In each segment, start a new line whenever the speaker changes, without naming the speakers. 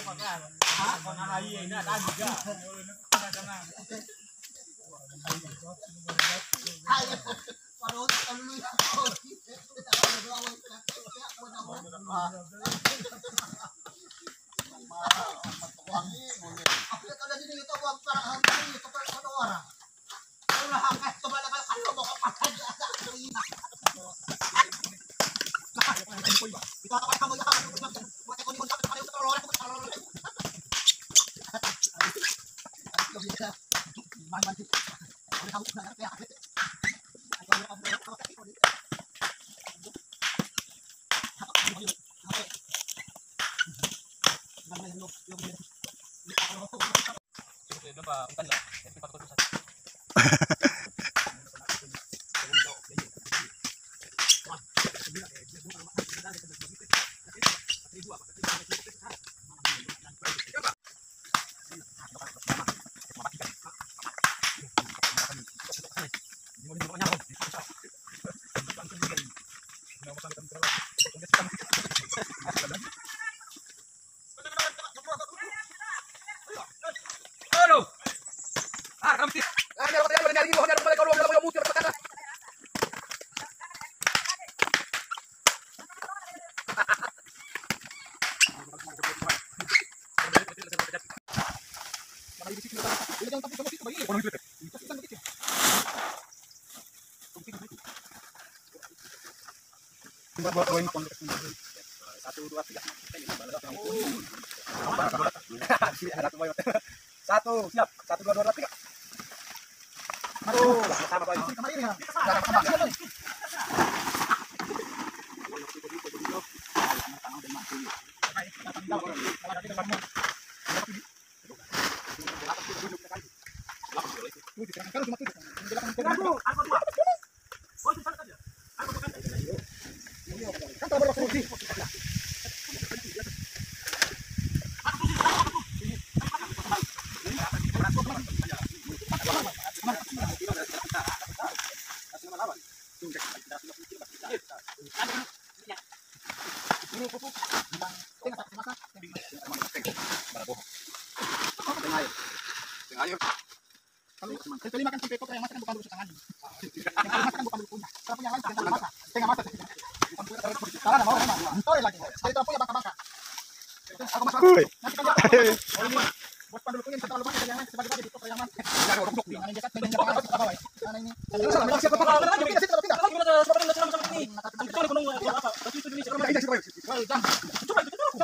Satu, siap. 1, 2, 3. Aduh, sama Pak. Kecuali makan sampai kotor yang masak kan bukan urusan tangannya. Yang paling masak kan bukan dulunya. Kalau yang lain setengah masak, setengah masak. Salah nama orang mah. Sorry lagi. Saya tahu punya bangka-bangka. Aku masak. Nanti kan oh ini buat pandulunya bisa terlalu banyak yang lain sebagai-bagi di kotor yang mana. Ya untuk yang lain dekat dengan yang ke bawah. Karena ini. Salah, siapa tahu kalau lagi kita situ pindah. Gimana sebenarnya sama ini? Kecuali gunung apa? Tapi itu ini coba aja coba. Coba itu dulu.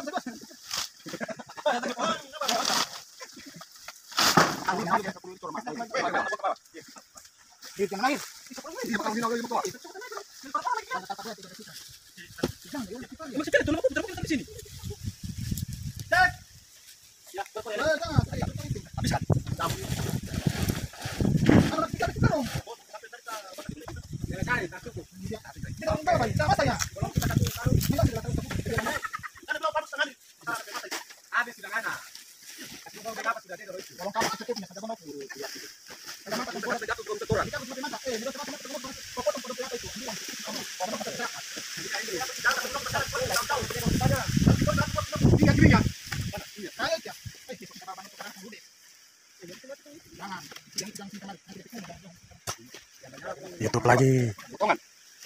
YouTube lagi.
Potongan.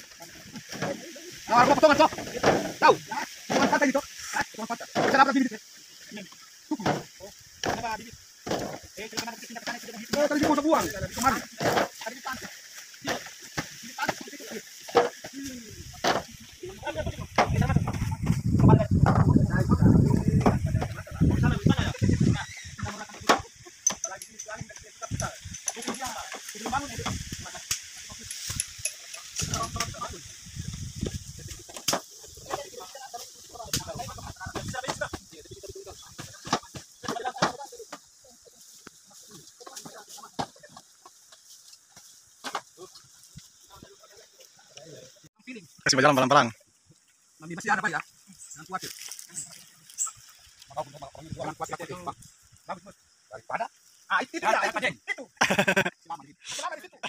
Nah, potongan sok. Tahu. Potongan patah gitu. Potongan patah. Bisa dapat bibit. Kenapa bibit? Kenapa kita pakai sini? Oh, tadi mau buang. Kemarin. Tadi di pantai.
Kasih berjalan pelan-pelan.
Masih ada Pak ya? Jangan khawatir. Jangan khawatir. Bagus, daripada itu tidak, itu. Selama di situ.